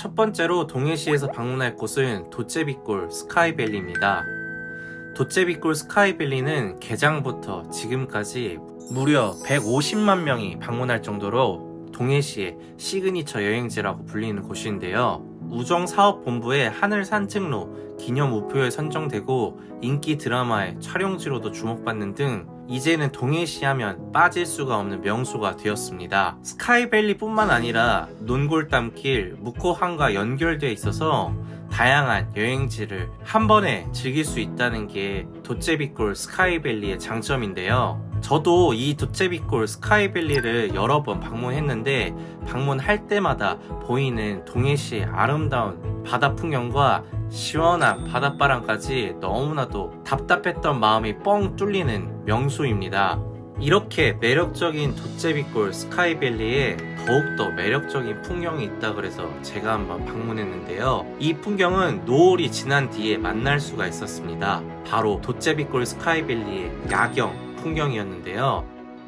첫 번째로 동해시에서 방문할 곳은 도제비골 스카이밸리입니다. 도제비골 스카이밸리는 개장부터 지금까지 무려 150만 명이 방문할 정도로 동해시의 시그니처 여행지라고 불리는 곳인데요. 우정사업본부의 하늘 산책로 기념 우표에 선정되고 인기 드라마의 촬영지로도 주목받는 등 이제는 동해시 하면 빠질 수가 없는 명소가 되었습니다. 스카이밸리 뿐만 아니라 논골담길, 묵호항과 연결되어 있어서 다양한 여행지를 한 번에 즐길 수 있다는 게 도제비골 스카이밸리의 장점인데요. 저도 이 도제비골 스카이밸리를 여러 번 방문했는데 방문할 때마다 보이는 동해시의 아름다운 바다 풍경과 시원한 바닷바람까지 너무나도 답답했던 마음이 뻥 뚫리는 명소입니다. 이렇게 매력적인 도제비골 스카이밸리에 더욱더 매력적인 풍경이 있다 그래서 제가 한번 방문했는데요. 이 풍경은 노을이 지난 뒤에 만날 수가 있었습니다. 바로 도제비골 스카이밸리의 야경 풍경이었는데요.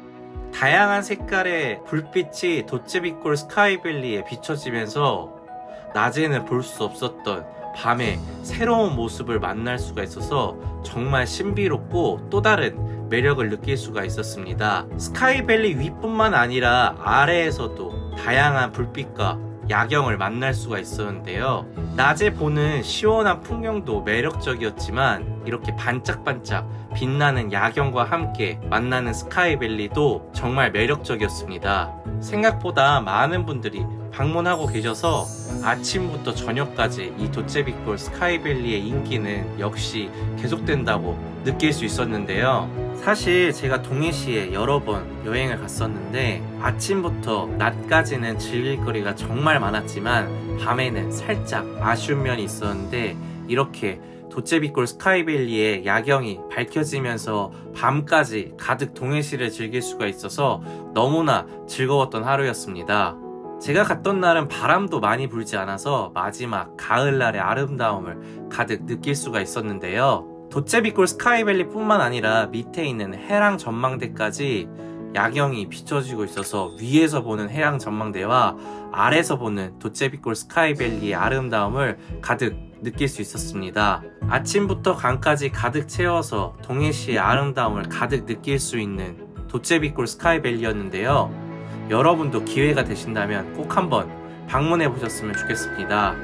다양한 색깔의 불빛이 도제비골 스카이밸리에 비춰지면서 낮에는 볼 수 없었던 밤에 새로운 모습을 만날 수가 있어서 정말 신비롭고 또 다른 매력을 느낄 수가 있었습니다. 스카이밸리 위뿐만 아니라 아래에서도 다양한 불빛과 야경을 만날 수가 있었는데요. 낮에 보는 시원한 풍경도 매력적이었지만 이렇게 반짝반짝 빛나는 야경과 함께 만나는 스카이밸리도 정말 매력적이었습니다. 생각보다 많은 분들이 방문하고 계셔서 아침부터 저녁까지 이 도제비골 스카이밸리의 인기는 역시 계속된다고 느낄 수 있었는데요. 사실 제가 동해시에 여러 번 여행을 갔었는데 아침부터 낮까지는 즐길 거리가 정말 많았지만 밤에는 살짝 아쉬운 면이 있었는데 이렇게 도제비골 스카이밸리의 야경이 밝혀지면서 밤까지 가득 동해시를 즐길 수가 있어서 너무나 즐거웠던 하루였습니다. 제가 갔던 날은 바람도 많이 불지 않아서 마지막 가을날의 아름다움을 가득 느낄 수가 있었는데요. 도제비골 스카이밸리 뿐만 아니라 밑에 있는 해랑 전망대까지 야경이 비춰지고 있어서 위에서 보는 해양 전망대와 아래서 보는 도제비골 스카이밸리의 아름다움을 가득 느낄 수 있었습니다. 아침부터 강까지 가득 채워서 동해시의 아름다움을 가득 느낄 수 있는 도제비골 스카이밸리였는데요. 여러분도 기회가 되신다면 꼭 한번 방문해 보셨으면 좋겠습니다.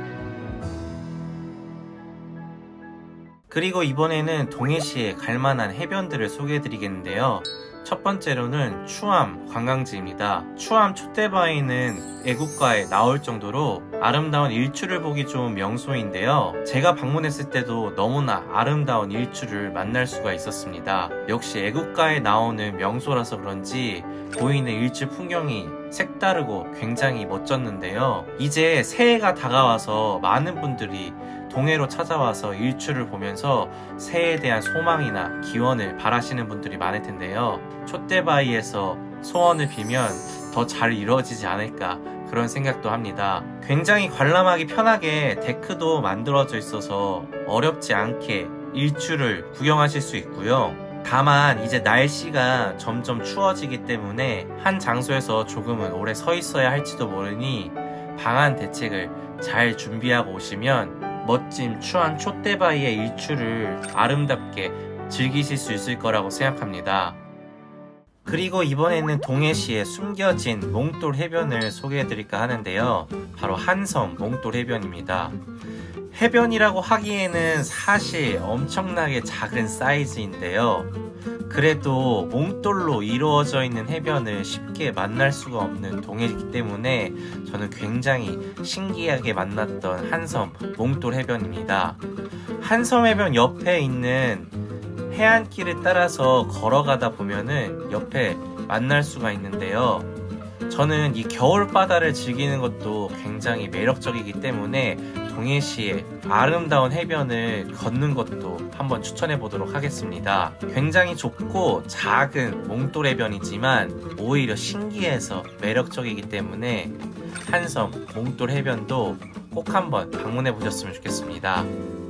그리고 이번에는 동해시에 갈만한 해변들을 소개해 드리겠는데요. 첫 번째로는 추암 관광지입니다. 추암 촛대바위는 애국가에 나올 정도로 아름다운 일출을 보기 좋은 명소인데요. 제가 방문했을 때도 너무나 아름다운 일출을 만날 수가 있었습니다. 역시 애국가에 나오는 명소라서 그런지 보이는 일출 풍경이 색다르고 굉장히 멋졌는데요. 이제 새해가 다가와서 많은 분들이 동해로 찾아와서 일출을 보면서 새해에 대한 소망이나 기원을 바라시는 분들이 많을 텐데요. 촛대바위에서 소원을 빌면 더 잘 이루어지지 않을까 그런 생각도 합니다. 굉장히 관람하기 편하게 데크도 만들어져 있어서 어렵지 않게 일출을 구경하실 수 있고요. 다만 이제 날씨가 점점 추워지기 때문에 한 장소에서 조금은 오래 서 있어야 할지도 모르니 방한 대책을 잘 준비하고 오시면 멋진 추한 촛대바위의 일출을 아름답게 즐기실 수 있을 거라고 생각합니다. 그리고 이번에는 동해시에 숨겨진 몽돌 해변을 소개해 드릴까 하는데요. 바로 한섬 몽돌 해변입니다. 해변이라고 하기에는 사실 엄청나게 작은 사이즈인데요. 그래도 몽돌로 이루어져 있는 해변을 쉽게 만날 수가 없는 동해이기 때문에 저는 굉장히 신기하게 만났던 한섬 몽돌 해변입니다. 한섬 해변 옆에 있는 해안길을 따라서 걸어가다 보면은 옆에 만날 수가 있는데요. 저는 이 겨울바다를 즐기는 것도 굉장히 매력적이기 때문에 동해시의 아름다운 해변을 걷는 것도 한번 추천해 보도록 하겠습니다. 굉장히 좁고 작은 몽돌 해변이지만 오히려 신기해서 매력적이기 때문에 한섬 몽돌 해변도 꼭 한번 방문해 보셨으면 좋겠습니다.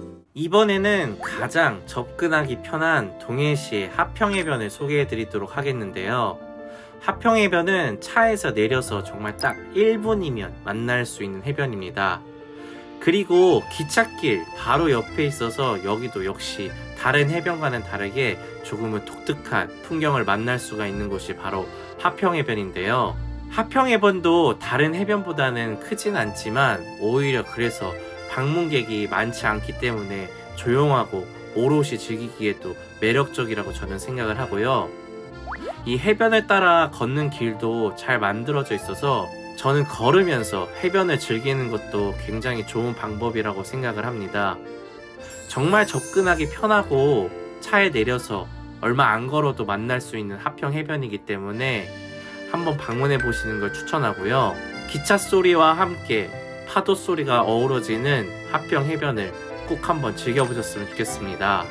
이번에는 가장 접근하기 편한 동해시의 하평해변을 소개해 드리도록 하겠는데요. 하평해변은 차에서 내려서 정말 딱 1분이면 만날 수 있는 해변입니다. 그리고 기찻길 바로 옆에 있어서 여기도 역시 다른 해변과는 다르게 조금은 독특한 풍경을 만날 수가 있는 곳이 바로 하평해변인데요. 하평해변도 다른 해변보다는 크진 않지만 오히려 그래서 방문객이 많지 않기 때문에 조용하고 오롯이 즐기기에도 매력적이라고 저는 생각을 하고요. 이 해변을 따라 걷는 길도 잘 만들어져 있어서 저는 걸으면서 해변을 즐기는 것도 굉장히 좋은 방법이라고 생각을 합니다. 정말 접근하기 편하고 차에 내려서 얼마 안 걸어도 만날 수 있는 하평해변이기 때문에 한번 방문해 보시는 걸 추천하고요. 기차 소리와 함께 파도 소리가 어우러지는 하평해변을 꼭 한번 즐겨보셨으면 좋겠습니다.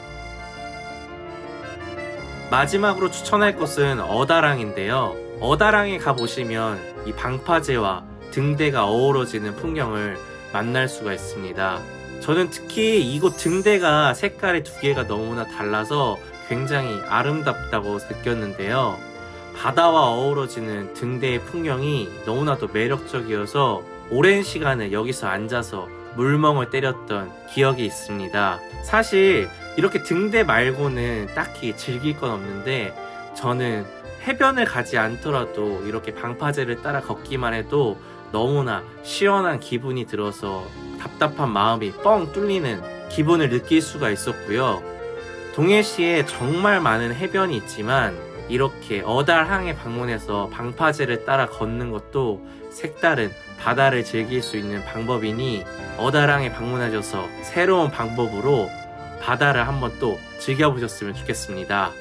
마지막으로 추천할 곳은 어다랑인데요. 어다랑에 가보시면 이 방파제와 등대가 어우러지는 풍경을 만날 수가 있습니다. 저는 특히 이곳 등대가 색깔이 두 개가 너무나 달라서 굉장히 아름답다고 느꼈는데요. 바다와 어우러지는 등대의 풍경이 너무나도 매력적이어서 오랜 시간을 여기서 앉아서 물멍을 때렸던 기억이 있습니다. 사실 이렇게 등대 말고는 딱히 즐길 건 없는데 저는 해변을 가지 않더라도 이렇게 방파제를 따라 걷기만 해도 너무나 시원한 기분이 들어서 답답한 마음이 뻥 뚫리는 기분을 느낄 수가 있었고요. 동해시에 정말 많은 해변이 있지만 이렇게 어달항에 방문해서 방파제를 따라 걷는 것도 색다른 바다를 즐길 수 있는 방법이니 어달항에 방문하셔서 새로운 방법으로 바다를 한번 또 즐겨보셨으면 좋겠습니다.